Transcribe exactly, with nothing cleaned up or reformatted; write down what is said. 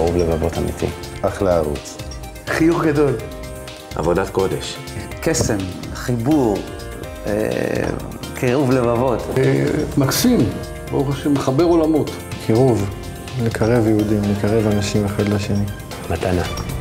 קירוב לבבות אמיתי. אחלה ערוץ. חיוך גדול. עבודת קודש. קסם, חיבור, אה, קירוב לבבות. אה, מקסים, ברוך השם, מחבר עולמות. קירוב, לקרב יהודים, לקרב אנשים אחד לשני. מתנה.